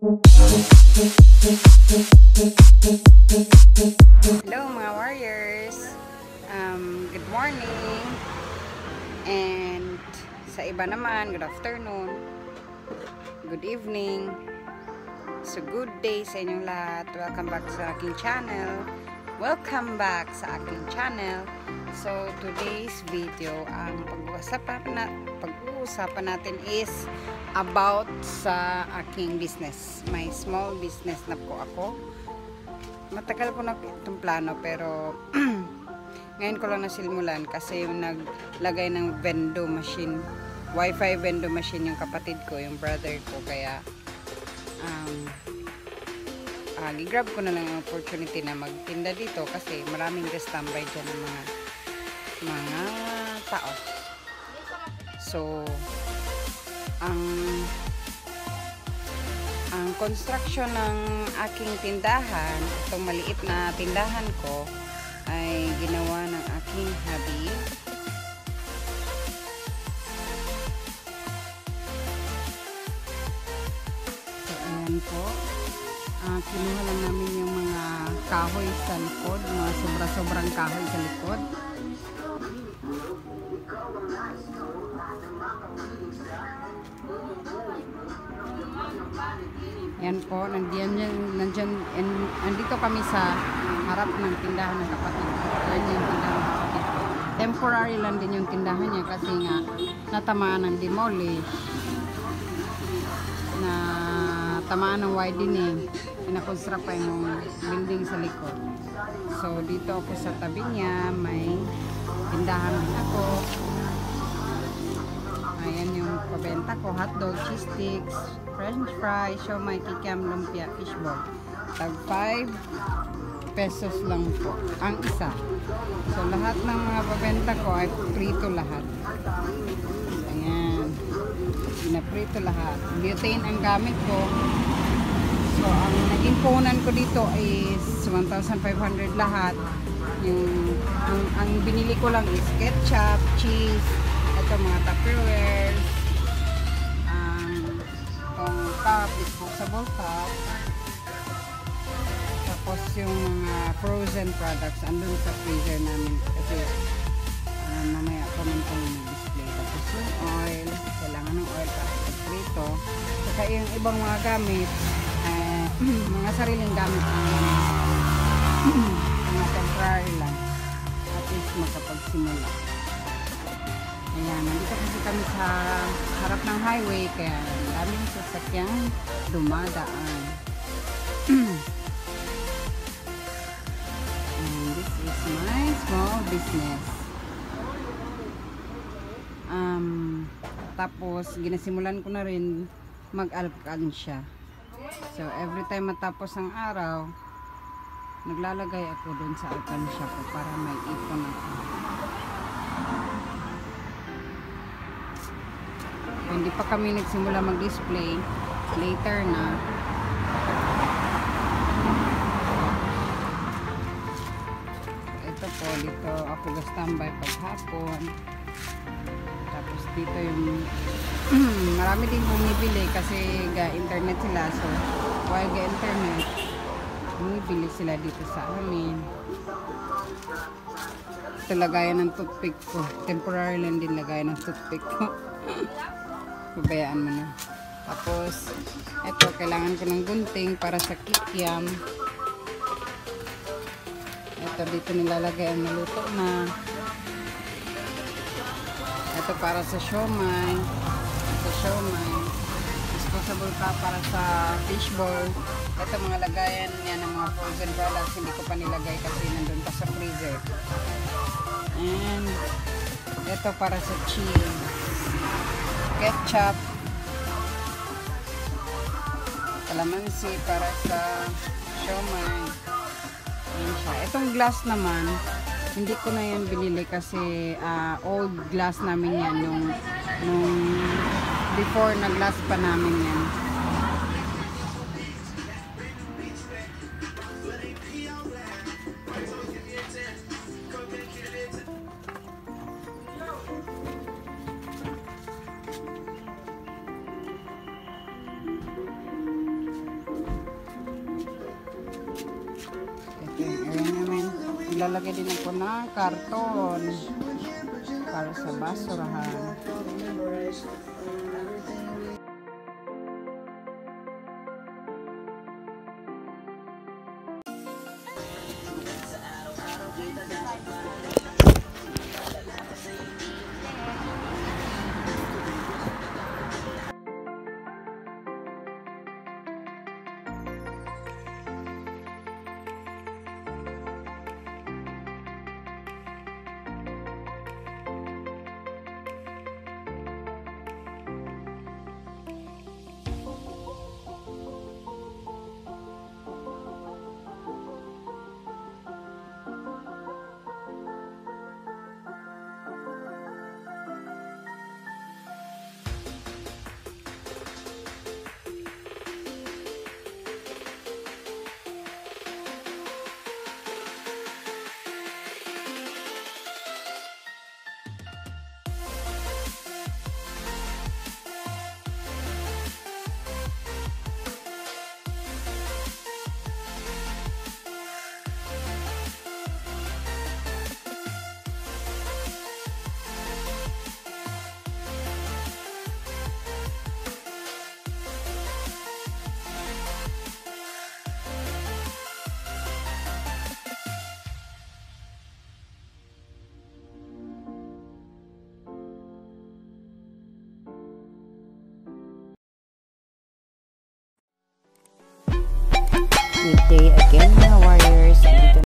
Hello mga warriors, good morning, and sa iba naman, good afternoon, good evening, so good day sa inyong lahat. Welcome back sa aking channel. So today's video, ang pag-uusapan natin is about sa aking business. My small business na po ako. Matagal ko na itong plano pero ngayon ko lang nasimulan kasi yung naglagay ng vendo machine, wifi vendo machine yung kapatid ko, yung brother ko, kaya gigrab ko na lang ang opportunity na magtinda dito kasi maraming standby dyan ng mga tao. So ang construction ng aking tindahan, itong maliit na tindahan ko, ay ginawa ng aking hubby. So ayan po, kinuha lang namin yung mga kahoy sa likod, mga sobra-sobrang kahoy sa likod. Yan po, nandito kami sa harap ng tindahan ng kapatid ko. Yan yung tindahan ng kapatid ko. Temporary lang din yung tindahan niya kasi nga natamaan ng demolish, na tamaan ng widening, pinakonstruct pa yung building sa likod. So dito ako sa tabi niya, may tindahan din ako. Ayan yung pabenta ko, hotdog, cheese sticks, french fries, siomai, kikiam, lumpia, fishball. Tag 5 pesos lang po ang isa. So lahat ng mga pabenta ko ay prito lahat. Ayan, pinaprito lahat. Butane ang gamit ko. So ang naging puhunan ko dito is 1,500 lahat. Ang binili ko lang is ketchup, cheese, ito mga Tupperware, itong cup, disposable cup, tapos yung mga frozen products andun sa freezer namin kasi mamaya pa man itong display. Tapos yung oil, kailangan ng oil para prito. Saka yung ibang mga gamit, mga sariling gamit mga temporary lang, at least makapagsimula. Ayan, nandito kasi kami sa harap ng highway, kaya daming sasakyang dumadaan. And this is my small business. Tapos ginasimulan ko na rin mag-alkansya. So every time matapos ang araw, naglalagay ako dun sa alkansya ko para may ipon ako. Hindi pa kami nagsimula mag-display, later na. Ito po, dito ako ga-standby paghapon. Tapos dito yung marami din bumibili kasi ga-internet sila. So while ga-internet, bumibili sila dito sa amin. Ito lagayan ng toothpick ko. Temporary lang din lagayan ng toothpick ko. Pabayaan mo na. Tapos ito, kailangan ko ng gunting para sa kikiam. Ito dito nilalagay ang naluto na. Ito para sa siomai. Disposable pa para sa fishball. Ito mga lagayan niya ng mga frozen products, hindi ko pa nilagay kasi nandun pa sa freezer. And ito para sa cheese, ketchup, kalamansi para sa siomai. Ayan siya. Itong glass naman, hindi ko na yan binili kasi old glass namin yan nung before na glass pa namin yan. Ilalagay din ako ng karton para sa basurahan. Good day again, how are